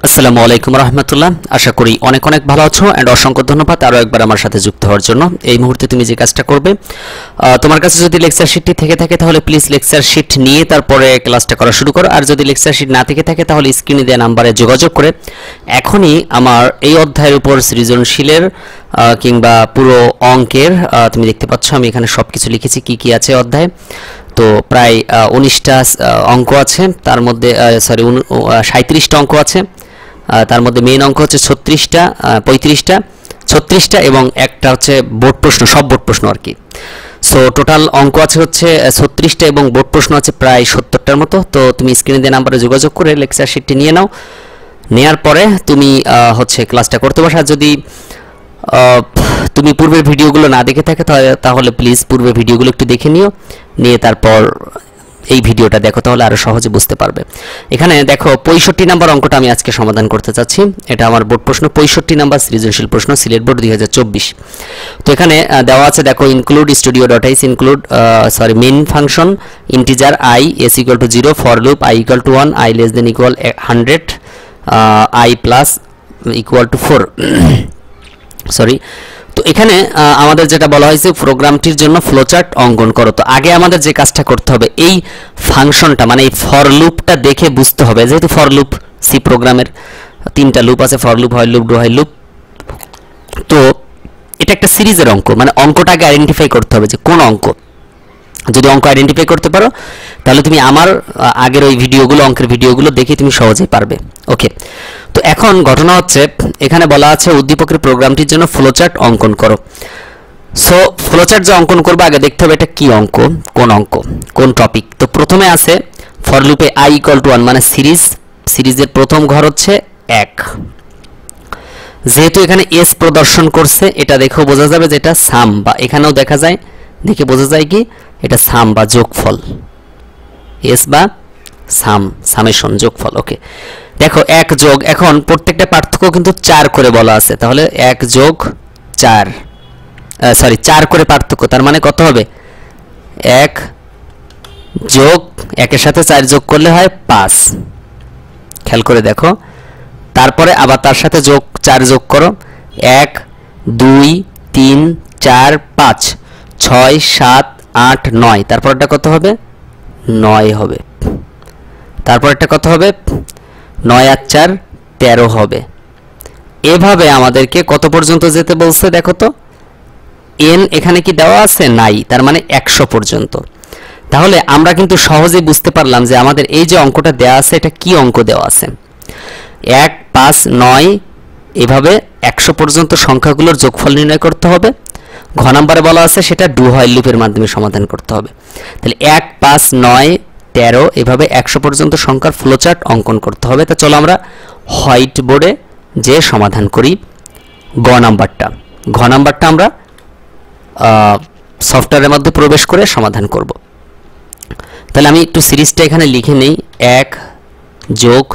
আসসালামু আলাইকুম রহমতুল্লাহ। আশা করি অনেক অনেক ভালো আছো এন্ড অসংখ্য ধন্যবাদ আরও একবার আমার সাথে যুক্ত হওয়ার জন্য। এই মুহূর্তে তুমি যে কাজটা করবে, তোমার কাছে যদি লেকচার শিটটি থেকে থাকে তাহলে প্লিজ লেকচার শিট নিয়ে তারপরে ক্লাসটা করা শুরু করো। আর যদি লেকচার শিট না থেকে থাকে তাহলে স্ক্রিনে দেওয়া নাম্বারে যোগাযোগ করে এখনই আমার এই অধ্যায়ের উপর সৃজনশীলের কিংবা পুরো অঙ্কের তুমি দেখতে পাচ্ছ আমি এখানে সব কিছু লিখেছি কি কি আছে অধ্যায়ে। তো প্রায় 19টা অঙ্ক আছে, তার মধ্যে 37টা অঙ্ক আছে। তার মধ্যে মেইন অঙ্ক হচ্ছে 36টা 36টা এবং একটা হচ্ছে বোর্ড প্রশ্ন, সব বোর্ড প্রশ্ন আর কি। সো টোটাল অঙ্ক আছে হচ্ছে 36টা এবং বোর্ড প্রশ্ন আছে প্রায় 70টার মতো। তো তুমি স্ক্রিনে দেওয়া নাম্বারে যোগাযোগ করে লেকচার শিটটি নিয়ে নাও। নেয়ার পরে তুমি হচ্ছে ক্লাসটা করতে বসা। যদি তুমি পূর্বের ভিডিওগুলো না দেখে থাকে তাহলে প্লিজ পূর্বের ভিডিওগুলো একটু দেখে নিয়ে তারপর এই ভিডিওটা দেখো, তাহলে আরো সহজে বুঝতে পারবে। এখানে দেখো 65 নাম্বার অঙ্কটা আমি আজকে সমাধান করতে চাচ্ছি। এটা আমার বোর্ড প্রশ্ন, 65 নাম্বার সৃজনশীল প্রশ্ন, সিলেট বোর্ড 2024। তো এখানে দেওয়া আছে দেখো, include studio.h include main function integer i s equal to 0 for loop i equal to 1 i less than equal 100 i plus equal to 4 sorry. তো এখানে আমাদের যেটা বলা হয়েছে প্রোগ্রামটির জন্য ফ্লোচার্ট অঙ্কন করো। তো আগে আমাদের যে কাজটা করতে হবে, এই ফাংশনটা মানে এই ফর লুপটা দেখে বুঝতে হবে। যেহেতু ফর লুপ সি প্রোগ্রামের 3টা লুপ আছে, for loop, while loop, do while loop. তো এটা একটা সিরিজের অঙ্ক, মানে অঙ্কটাকে আইডেন্টিফাই করতে হবে যে কোন অঙ্ক। যদি অঙ্ক আইডেন্টিফাই করতে পারো তাহলে তুমি আমার আগের ওই ভিডিওগুলো, অঙ্কের ভিডিওগুলো দেখে তুমি সহজেই পারবে। ওকে, তো এখন ঘটনা হচ্ছে এখানে বলা আছে উদ্দীপকের প্রোগ্রামটির জন্য ফ্লোচার্ট অঙ্কন করো। সো ফ্লোচার্ট যে অঙ্কন করবে আগে দেখতে হবে এটা কি অঙ্ক, কোন টপিক। তো প্রথমে আছে ফর লুপে i equal to 1 মানে সিরিজের প্রথম ঘর হচ্ছে 1। যেহেতু এখানে s প্রদর্শন করছে এটা দেখেও বোঝা যাবে যে এটা সাম, বা এখানেও দেখা যায়, দেখে বোঝা যায় কি এটা সাম বা যোগফল, s বা সামেশন, যোগফল। ওকে, দেখো 1 যোগ, এখন প্রত্যেকটা পার্থক্য কিন্তু 4 করে বলা আছে, তাহলে 1 যোগ 4 4 করে পার্থক্য, তার মানে কত হবে 1 যোগ 1 এর সাথে 4 যোগ করলে হয় 5। খেয়াল করে দেখো, তারপরে আবার তার সাথে 4 যোগ করো, 1 2 3 4 5 6 7 8 9, তারপরটা কত হবে 9 হবে। তারপরটা কত হবে 9 আর 4 13 হবে। এভাবে আমাদেরকে কত পর্যন্ত যেতে বলছে দেখো তো, n এখানে কি দেওয়া আছে নাই, তার মানে 100 পর্যন্ত। তাহলে আমরা কিন্তু সহজেই বুঝতে পারলাম যে আমাদের এই যে অঙ্কটা দেওয়া আছে এটা কি অঙ্ক দেওয়া আছে, 1 5 9 এভাবে 100 পর্যন্ত সংখ্যাগুলোর যোগফল নির্ণয় করতে হবে। ঘ নম্বরে বলা আছে সেটা ডু হোয়াইল লুপের মাধ্যমে সমাধান করতে হবে। তাহলে 1 5 9 13 এভাবে 100 পর্যন্ত সংখ্যার ফ্লোচার্ট অঙ্কন করতে হবে। তা চলো আমরা হোয়াইট বোর্ডে যে সমাধান করি ঘ নাম্বারটা আমরা সফটওয়্যারের মধ্যে প্রবেশ করে সমাধান করব। তাহলে আমি একটু সিরিজটা এখানে লিখে নেই, 1 যোগ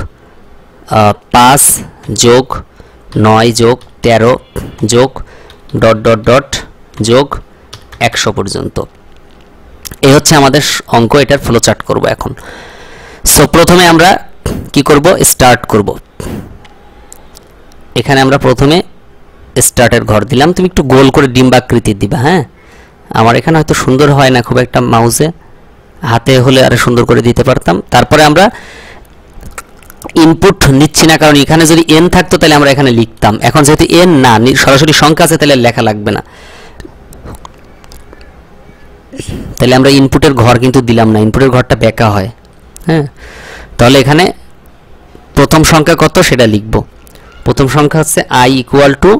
5 যোগ 9 যোগ 13 যোগ ডট ডট ডট যোগ 100 পর্যন্ত। এই হচ্ছে আমাদের অঙ্ক, এটার ফ্লোচার্ট করব এখন। সো প্রথমে আমরা কি করব, স্টার্ট করব। এখানে আমরা প্রথমে স্টার্টের ঘর দিলাম, তুমি একটু গোল করে ডিম্বাকৃতির দিবা। হ্যাঁ, আমার এখানে হয়তো সুন্দর হয় না খুব একটা, মাউসে হাতে হলে আরো সুন্দর করে দিতে পারতাম। তারপরে আমরা ইনপুট নিচ্ছি না, কারণ এখানে যদি n থাকতো তাহলে আমরা এখানে লিখতাম। এখন যেহেতু n না, সরাসরি সংখ্যা আছে, তাহলে লেখা লাগবে না। তাহলে আমরা ইনপুটের ঘর কিন্তু দিলাম না, ইনপুটের ঘরটা বেঁকা হয়। হ্যাঁ, তাহলে এখানে প্রথম সংখ্যা কত সেটা লিখব। প্রথম সংখ্যা হচ্ছে i equal to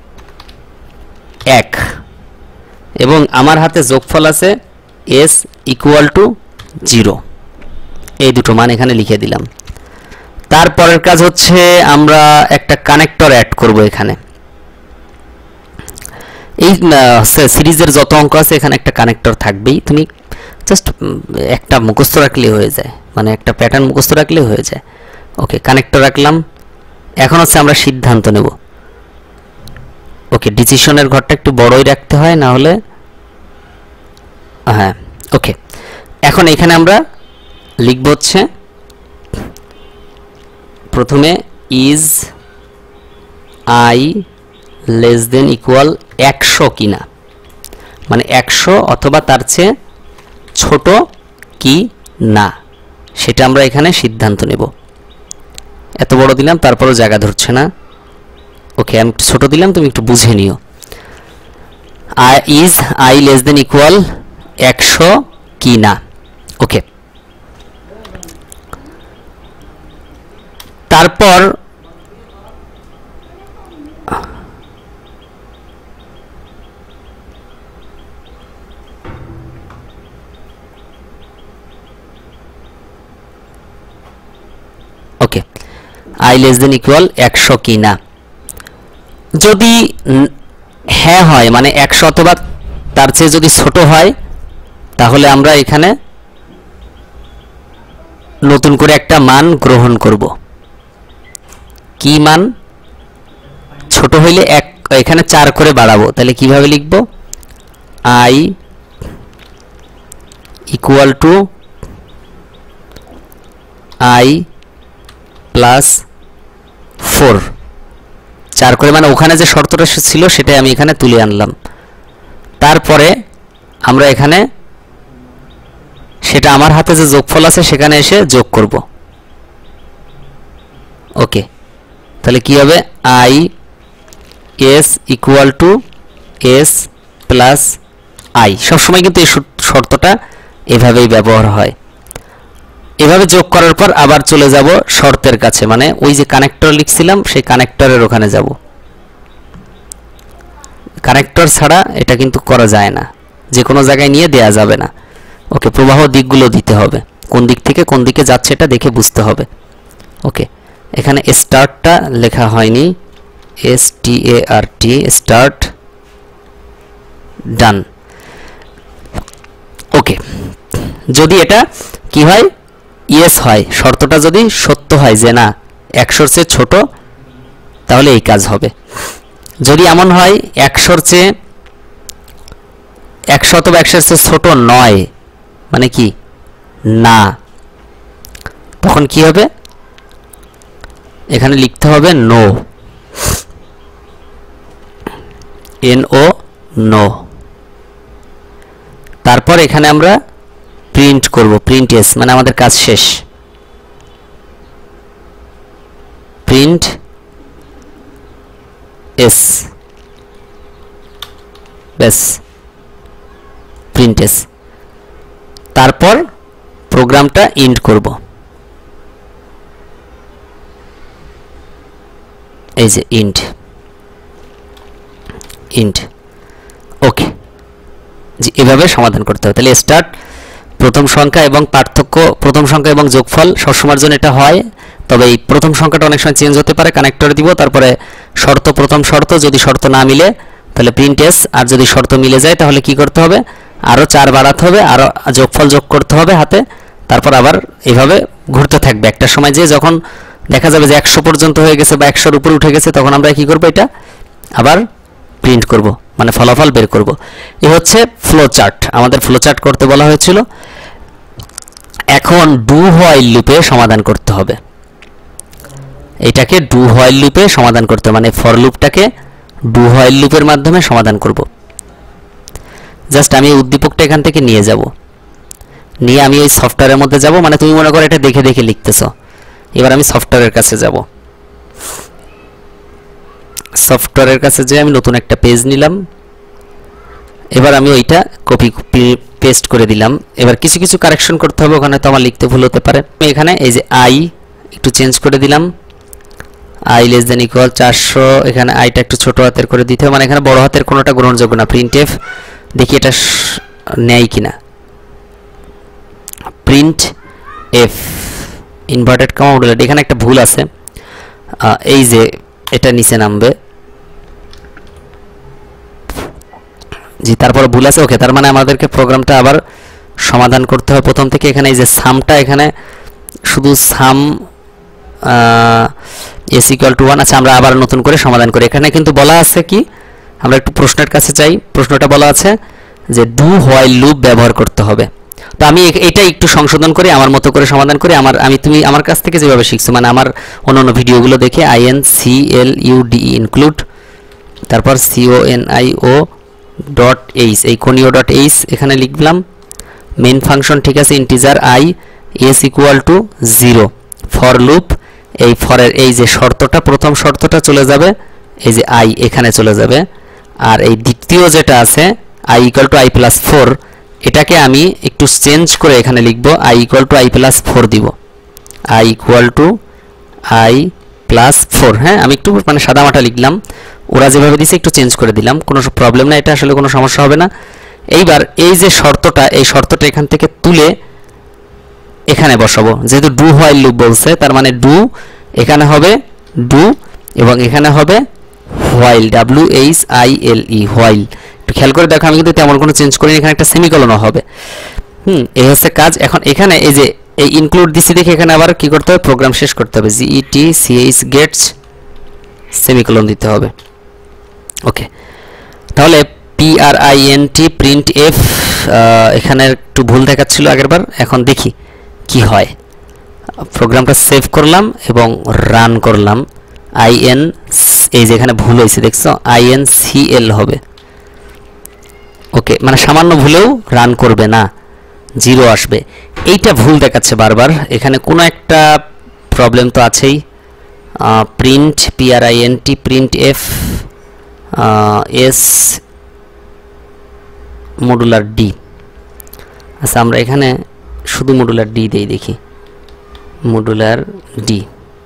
1 এবং আমার হাতে যোগফল আছে s equal to 0। এই দুটো মান এখানে লিখে দিলাম। তারপরের কাজ হচ্ছে আমরা একটা কানেক্টর অ্যাড করব এখানে। এই সিরিজের যত অঙ্ক আছে এখানে একটা কানেক্টর থাকবেই, তুমি জাস্ট একটা মুখস্থ রাখলে হয়ে যায়, মানে একটা প্যাটার্ন মুখস্থ রাখলে হয়ে যায়। ওকে, কানেক্টর রাখলাম। এখন হচ্ছে আমরা সিদ্ধান্ত নেব। ওকে, ডিসিশনের ঘরটা একটু বড়ই রাখতে হয়, না হলে হ্যাঁ। ওকে, এখন এখানে আমরা লিখব হচ্ছে প্রথমে is I less than equal 100 কিনা, মানে 100 অথবা তার চেয়ে ছোট কি না, সেটা আমরা এখানে সিদ্ধান্ত নেব। এত বড় দিলাম তারপরও জায়গা ধরছে না। ওকে, আমি একটু ছোট দিলাম, তুমি একটু বুঝে নিও। Is I less than equal 100 কি না। ওকে, তারপর okay, I less than equal 100 কি না। যদি হ্যাঁ হয়, মানে 100 অথবা তার চেয়ে যদি ছোট হয়, তাহলে আমরা এখানে নতুন করে একটা মান গ্রহণ করব। কি মান? ছোট হইলে এখানে 4 করে বাড়াবো। তাহলে কিভাবে লিখব? I equal to I plus 4। 4 করে, মানে ওখানে যে শর্তটা ছিল সেটাই আমি এখানে তুলে আনলাম। তারপরে আমরা এখানে সেটা আমার হাতে যে যোগফল আছে সেখানে এসে যোগ করব। ওকে, তাহলে কি হবে? I S equal to S plus I. সবসময় কিন্তু এই শর্তটা এভাবেই ব্যবহার হয়। এভাবে যোগ করার পর আবার চলে যাব শর্তের কাছে, মানে ওই যে কানেক্টর লিখছিলাম সেই কানেক্টরের ওখানে যাব। কানেক্টর ছাড়া এটা কিন্তু করা যায় না, যে কোনো জায়গায় নিয়ে দেয়া যাবে না। ওকে, প্রবাহ দিকগুলো দিতে হবে, কোন দিক থেকে কোন দিকে যাচ্ছে এটা দেখে বুঝতে হবে। ওকে, এখানে স্টার্টটা লেখা হয়নি, START, স্টার্ট, ডান। ওকে, যদি এটা কি হয়? ইয়েস হয়, শর্তটা যদি সত্য হয় যে না 100-র চেয়ে ছোট, তাহলে এই কাজ হবে। যদি এমন হয় 100-র চেয়ে 100 অথবা 100-র চেয়ে ছোট নয়, মানে কি না, তখন কি হবে? এখানে লিখতে হবে নো, NO, নো। তারপর এখানে আমরা প্রিন্ট করব, প্রিন্ট এস, মানে আমাদের কাজ শেষ। প্রিন্ট এস, ব্যাস, প্রিন্ট এস। তারপর প্রোগ্রামটা ইন্ড করব, এই যে ইন্ড। ওকে, জি, এভাবে সমাধান করতে হবে। তাহলে স্টার্ট, প্রথম সংখ্যা এবং পার্থক্য, প্রথম সংখ্যা এবং যোগফল সবসময়ের জন্য এটা হয়, তবে এই প্রথম সংখ্যাটা অনেক সময় চেঞ্জ হতে পারে। কানেক্টর দিব, তারপরে শর্ত, প্রথম শর্ত, যদি শর্ত না মিলে তাহলে প্রিন্ট এস, আর যদি শর্ত মিলে যায় তাহলে কি করতে হবে? আরও 4 বাড়াতে হবে, আরও যোগফল যোগ করতে হবে হাতে, তারপর আবার এইভাবে ঘুরতে থাকবে। একটা সময় যে যখন দেখা যাবে যে 100 পর্যন্ত হয়ে গেছে বা 100-র উপরে উঠে গেছে, তখন আমরা কি করব? এটা আবার প্রিন্ট করব, মানে ফলাফল বের করব। এই হচ্ছে ফ্লো চার্ট, আমাদের ফ্লো চার্ট করতে বলা হয়েছিল। এখন ডু হোয়াইল লুপে সমাধান করতে হবে। এটাকে ডু হোয়াইল লুপে সমাধান করতে, মানে ফর লুপটাকে ডু হোয়াইল লুপের মাধ্যমে সমাধান করব। জাস্ট আমি এই উদ্দীপকটা এখান থেকে নিয়ে যাব, নিয়ে আমি এই সফটওয়্যারের মধ্যে যাব। মানে তুমি মনে করো এটা দেখে দেখে লিখতেছ, এবার আমি সফটওয়্যারের কাছে যাব। সফটওয়্যারের কাছে যে আমি নতুন একটা পেজ নিলাম, এবার আমি ওইটা কপি পেস্ট করে দিলাম। এবার কিছু কিছু কারেকশন করতে হবে, ওখানে তো আমার লিখতে ভুল হতে পারে। আমি এখানে এই যে আই একটু চেঞ্জ করে দিলাম, আই লেস দেন ইকুয়াল 400, এখানে আইটা একটু ছোট হাতের করে দিতে হবে, মানে এখানে বড় হাতের কোনোটা গ্রহণযোগ্য না। প্রিন্ট এফ, দেখি এটা নেয় কিনা। Print F inverted comma modular, এখানে একটা ভুল আছে, এই যে এটা নিচে নামবে, জি, তারপরে ভুল আছে। ওকে, তার মানে আমাদেরকে প্রোগ্রামটা আবার সমাধান করতে হবে প্রথম থেকে। এখানে এই যে সামটা, এখানে শুধু সাম এস ইকুয়াল টু 1 আছে, আমরা আবার নতুন করে সমাধান করি। এখানে কিন্তু বলা আছে কি, আমরা একটু প্রশ্নের কাছে যাই। প্রশ্নটা বলা আছে যে ডু হোয়াইল লুপ ব্যবহার করতে হবে। তো আমি এটা একটু সংশোধন করে আমার মতো করে সমাধান করে তুমি আমার কাছ থেকে যেভাবে শিখছো, মানে আমার অন্যান্য ভিডিওগুলো দেখে include ইনক্লুড, তারপর conio.h, এই conio.h এখানে লিখলাম। মেইন ফাংশন ঠিক আছে, integer i s equal to 0, for loop, এই ফরের এই যে শর্তটা, প্রথম শর্তটা চলে যাবে এই যে i এখানে চলে যাবে, আর এই দ্বিতীয় যেটা আছে i equal to i plus 4, এটাকে আমি একটু চেঞ্জ করে এখানে লিখব i equal to i plus 4 দিব, i equal to i plus 4। হ্যাঁ, আমি একটু মানে সাদামাটা লিখলাম, ওরা যেভাবে দিছে একটু চেঞ্জ করে দিলাম, কোনো প্রবলেম না, এটা আসলে কোনো সমস্যা হবে না। এইবার এই যে শর্তটা, এই শর্তটা এখান থেকে তুলে এখানে বসাবো, যেহেতু ডু হোয়াইল লুপ বলছে, তার মানে ডু এখানে হবে ডু এবং এখানে হবে হোয়াইল, WHILE, হোয়াইল। একটু খেয়াল করে দেখো, আমি কিন্তু তেমন কোনো চেঞ্জ করিনি, এখানে একটা সেমিকোলনও হবে। এই হচ্ছে কাজ। এখন এখানে এই যে এই ইনক্লুড দিছি দেখে এখানে আবার কি করতে হবে, প্রোগ্রাম শেষ করতে হবে, GETCH গেটস সেমিকোলন দিতে হবে। ওকে, তাহলে PRINT প্রিন্ট এফ, এখানে একটু ভুল দেখাচ্ছিল আগেরবার, এখন দেখি কি হয়। প্রোগ্রামটা সেভ করলাম এবং রান করলাম। এই যে এখানে ভুল হয়েছে দেখছো, INCL হবে। ওকে, মানে সামান্য ভুলেও রান করবে না, 0 আসবে। এইটা ভুল দেখাচ্ছে বারবার, এখানে কোনো একটা প্রবলেম তো আছেই। Print PRINT print F S modular D. আচ্ছা, আমরা এখানে শুধু মডুলার ডি দেই, দেখি মডুলার ডি।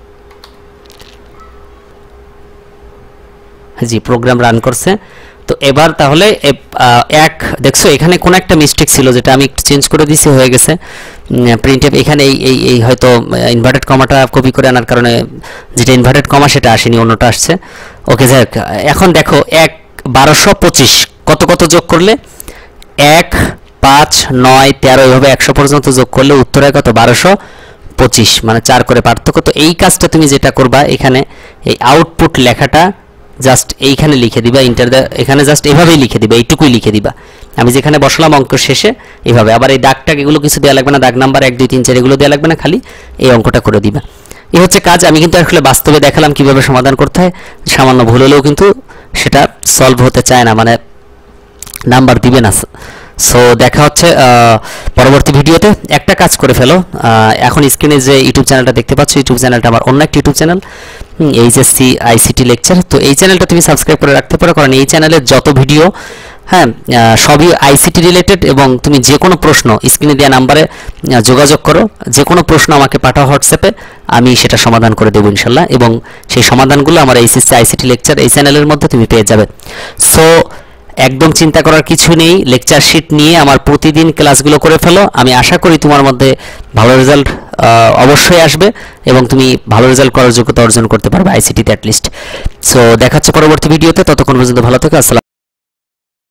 জি, প্রোগ্রাম রান করছে। তো এবার তাহলে দেখছো এখানে কোন একটা মিস্টেক ছিল, যেটা আমি একটু চেঞ্জ করে দিয়েছি, হয়ে গেছে। প্রিন্ট এফ এখানে এই হয়তো ইনভার্টেড কমাটা কপি করে আনার কারণে যেটা ইনভার্টেড কমা সেটা আসেনি, অন্যটা আসছে। ওকে, যাই হোক, এখন দেখো 1225 কত কত যোগ করলে 1 5 9 13 এভাবে 100 পর্যন্ত যোগ করলে উত্তর হয় কত, 1225, মানে 4 করে পার্থক্য। তো এই কাজটা তুমি যেটা করবা, এখানে এই আউটপুট লেখাটা জাস্ট এইখানে লিখে দিবা, এখানে জাস্ট এভাবেই লিখে দিবা, এইটুকুই লিখে দিবা। আমি যেখানে বসলাম অঙ্ক শেষে এভাবে, আবার এই দাগটাগ এগুলো কিছু দেওয়া লাগবে না, দাগ নাম্বার 1 2 3 4 এগুলো দেওয়া লাগবে না, খালি এই অঙ্কটা করে দিবা। এই হচ্ছে কাজ। আমি কিন্তু আসলে বাস্তবে দেখালাম কিভাবে সমাধান করতে হয়, সামান্য ভুল হলেও কিন্তু সেটা সলভ হতে চায় না, মানে নাম্বার দিবে না। সো দেখা হচ্ছে পরবর্তী ভিডিওতে। একটা কাজ করে ফেলো, এখন স্ক্রিনে যে ইউটিউব চ্যানেলটা দেখতে পাচ্ছ, ইউটিউব চ্যানেলটা আমার অন্য একটা YouTube channel, HSC ICT lecture. তো এই চ্যানেলটা তুমি সাবস্ক্রাইব করে রাখতে পারো, কারণ এই চ্যানেলের যত ভিডিও, হ্যাঁ, সবই ICT রিলেটেড। এবং তুমি যে কোনো প্রশ্ন স্ক্রিনে দেওয়া নাম্বারে যোগাযোগ করো, যে কোনো প্রশ্ন আমাকে পাঠাও হোয়াটসঅ্যাপে, আমি সেটা সমাধান করে দেবো ইনশাল্লাহ। এবং সেই সমাধানগুলো আমার HSC ICT লেকচার এই চ্যানেলের মধ্যে তুমি পেয়ে যাবে। সো একদম চিন্তা করার কিছু নেই, লেকচার শিট নিয়ে আমার প্রতিদিন ক্লাসগুলো করে ফেলো। আমি আশা করি তোমার মধ্যে ভালো রেজাল্ট অবশ্যই আসবে এবং তুমি ভালো রেজাল্ট করার যোগ্যতা অর্জন করতে পারবে ICT তে অ্যাটলিস্ট। সো দেখা হচ্ছে পরবর্তী ভিডিওতে, ততক্ষণ পর্যন্ত ভালো থেকো। আসসালাম।